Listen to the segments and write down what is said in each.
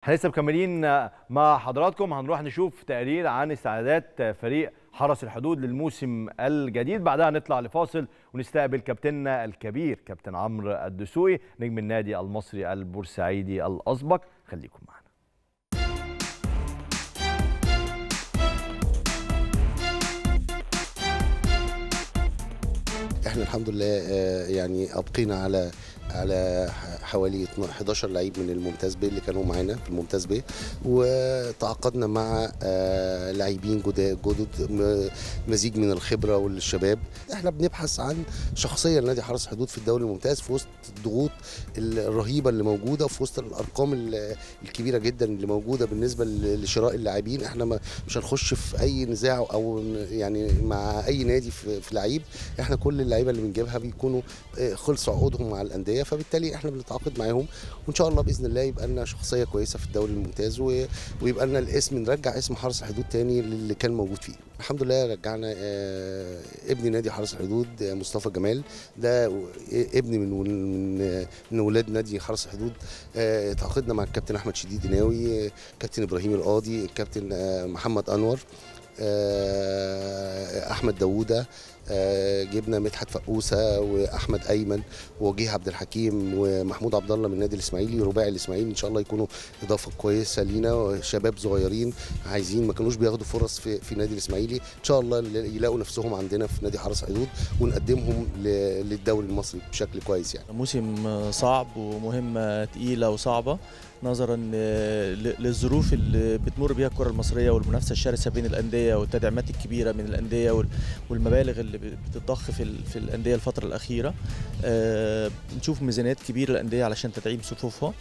احنا لسه مكملين مع حضراتكم. هنروح نشوف تقرير عن استعدادات فريق حرس الحدود للموسم الجديد، بعدها نطلع لفاصل ونستقبل كابتننا الكبير كابتن عمرو الدسوقي نجم النادي المصري البورسعيدي الأسبق. خليكم معنا. احنا الحمد لله يعني ابقينا على حوالي 11 لعيب من الممتاز ب اللي كانوا معانا في الممتاز ب، وتعاقدنا مع لاعبين جدد، مزيج من الخبره والشباب. احنا بنبحث عن شخصيه لنادي حرس الحدود في الدوري الممتاز في وسط الضغوط الرهيبه اللي موجوده، في وسط الارقام الكبيره جدا اللي موجوده بالنسبه لشراء اللاعبين. احنا مش هنخش في اي نزاع او يعني مع اي نادي في لعيب. احنا كل اللعيبه اللي بنجيبها بيكونوا خلصوا عقودهم مع الانديه، فبالتالي احنا بنتعاقد معاهم، وان شاء الله باذن الله يبقى لنا شخصيه كويسه في الدوري الممتاز، ويبقى لنا الاسم، نرجع اسم حرس الحدود تاني اللي كان موجود فيه. الحمد لله رجعنا ابن نادي حرس الحدود مصطفى جمال، ده ابن من ولاد نادي حرس الحدود. تعاقدنا مع الكابتن احمد شديد ناوي، كابتن ابراهيم القاضي، الكابتن محمد انور، احمد داوودة، جبنا مدحت فقوسه واحمد ايمن ووجيه عبد الحكيم ومحمود عبد الله من النادي الاسماعيلي، رباعي الاسماعيلي. ان شاء الله يكونوا اضافه كويسه لينا، شباب صغيرين عايزين ما كانوش بياخدوا فرص في النادي الاسماعيلي، ان شاء الله يلاقوا نفسهم عندنا في نادي حرس الحدود ونقدمهم للدوري المصري بشكل كويس. يعني موسم صعب ومهمه تقيله وصعبه نظرا للظروف اللي بتمر بها الكره المصريه والمنافسه الشرسه بين الانديه والتدعيمات الكبيره من الانديه والمبالغ اللي بتتضخ في الانديه الفتره الاخيره. نشوف ميزانيات كبيره للانديه علشان تدعيم صفوفها.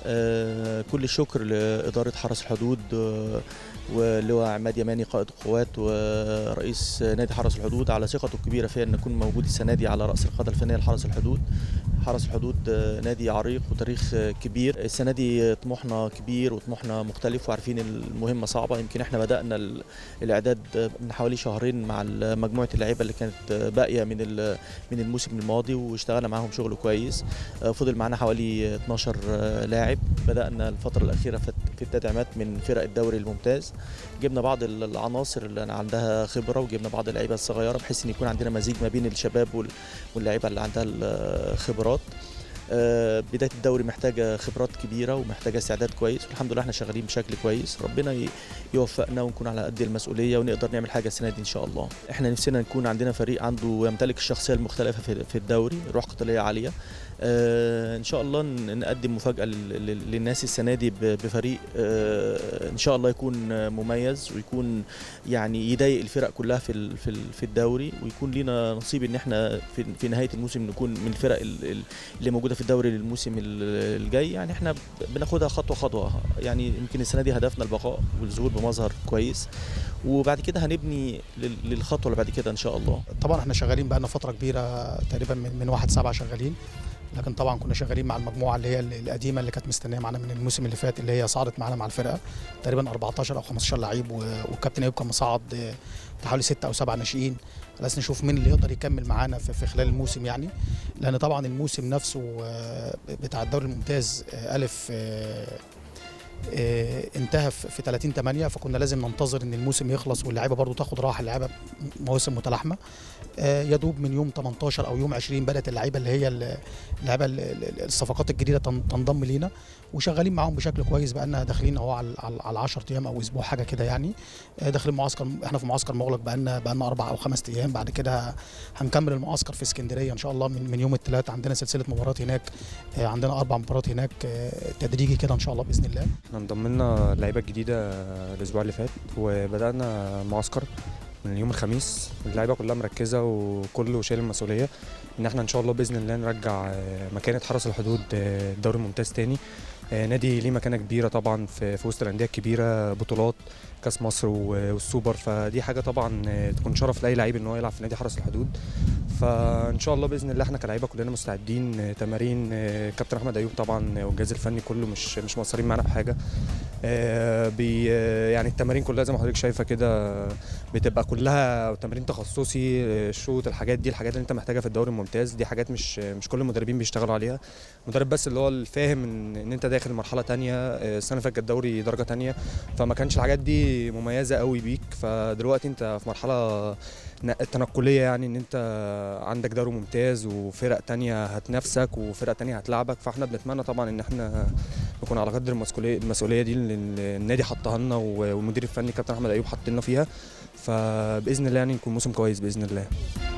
كل الشكر لاداره حرس الحدود ولواء عماد يماني قائد القوات ورئيس نادي حرس الحدود على ثقته الكبيره فيا ان اكون موجود السنه دي على راس القاده الفنيه لحرس الحدود. حرس الحدود نادي عريق وتاريخ كبير. السنه دي طموحنا كبير وطموحنا مختلف وعارفين المهمه صعبه. يمكن احنا بدانا الاعداد من حوالي شهرين مع مجموعه اللعيبه اللي كانت باقيه من الموسم الماضي، واشتغلنا معاهم شغل كويس. فضل معانا حوالي 12 لاعب. بدانا الفتره الاخيره في التدعيمات من فرق الدوري الممتاز. جبنا بعض العناصر اللي عندها خبره وجبنا بعض اللعيبه الصغيره بحيث ان يكون عندنا مزيج ما بين الشباب واللعيبه اللي عندها الخبرات. بدايه الدوري محتاجه خبرات كبيره ومحتاجه استعداد كويس، والحمد لله احنا شغالين بشكل كويس. ربنا يوفقنا ونكون على قد المسؤوليه ونقدر نعمل حاجه السنه دي ان شاء الله. احنا نفسنا نكون عندنا فريق عنده يمتلك الشخصيه المختلفه في الدوري، روح قتاليه عاليه. ان شاء الله نقدم مفاجاه للناس السنه دي بفريق ان شاء الله يكون مميز ويكون يعني يضايق الفرق كلها في الدوري، ويكون لنا نصيب ان احنا في نهايه الموسم نكون من الفرق اللي موجوده في الدوري للموسم الجاي. يعني احنا بناخدها خطوه خطوه. يعني يمكن السنه دي هدفنا البقاء والظهور بمظهر كويس، وبعد كده هنبني للخطوه اللي بعد كده ان شاء الله. طبعا احنا شغالين بقى لنا فتره كبيره تقريبا من 1/7 شغالين، لكن طبعا كنا شغالين مع المجموعه اللي هي القديمه اللي كانت مستنيه معانا من الموسم اللي فات، اللي هي صعدت معانا مع الفرقه تقريبا 14 او 15 لعيب، والكابتن ايوب كان مصعد حوالي 6 أو 7 ناشئين على اساس نشوف مين اللي يقدر يكمل معانا في خلال الموسم. يعني لان طبعا الموسم نفسه بتاع الدوري الممتاز الف انتهى في 30/8، فكنا لازم ننتظر ان الموسم يخلص واللعيبه برضو تاخد راحه. اللعيبه مواسم متلاحمه، يا دوب من يوم 18 او يوم 20 بدات اللعيبه اللي هي اللعيبه الصفقات الجديده تنضم لينا، وشغالين معاهم بشكل كويس. بقى لنا داخلين اهو على 10 ايام او اسبوع حاجه كده. يعني داخلين معسكر، احنا في معسكر مغلق بقى لنا 4 أو 5 ايام. بعد كده هنكمل المعسكر في اسكندريه ان شاء الله من يوم الثلاث. عندنا سلسله مباريات هناك، عندنا 4 مباريات هناك تدريجي كده ان شاء الله باذن الله. احنا انضم لنا لعيبه جديده الاسبوع اللي فات، وبدانا معسكر من يوم الخميس. اللعيبه كلها مركزه وكله شايل المسؤوليه ان احنا ان شاء الله باذن الله نرجع مكانه حرس الحدود الدوري الممتاز تاني. نادي ليه مكانه كبيره طبعا في وسط الانديه الكبيره، بطولات كاس مصر والسوبر، فدي حاجه طبعا تكون شرف لاي لعيب ان هو يلعب في نادي حرس الحدود. فان شاء الله باذن الله احنا كلاعيبه كلنا مستعدين. تمارين كابتن احمد ايوب طبعا والجهاز الفني كله مش مقصرين معانا بحاجه. يعني التمارين كلها زي ما حضرتك شايفه كده بتبقى كلها تمارين تخصصي، الشوط، الحاجات دي الحاجات اللي انت محتاجها في الدوري الممتاز. دي حاجات مش كل المدربين بيشتغلوا عليها. المدرب بس اللي هو الفاهم ان انت داخل مرحله تانية. السنه اللي فاتت الدوري درجه تانية، فما كانش الحاجات دي مميزه قوي بيك. فدلوقتي انت في مرحله تنقليه، يعني ان انت عندك دوري ممتاز وفرق تانية هتنافسك وفرق تانية هتلعبك. فاحنا بنتمنى طبعا ان احنا نكون على قدر المسؤوليه دي اللي النادي حطها لنا والمدير الفني كابتن احمد ايوب حط لنا فيها. فباذن الله يعني نكون موسم كويس باذن الله.